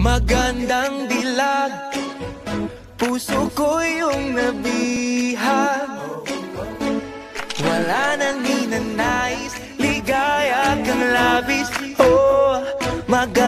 Magandang dilag, puso ko yung nabihag. Wala nang ninanais, ligaya kang labis. Oh, magandang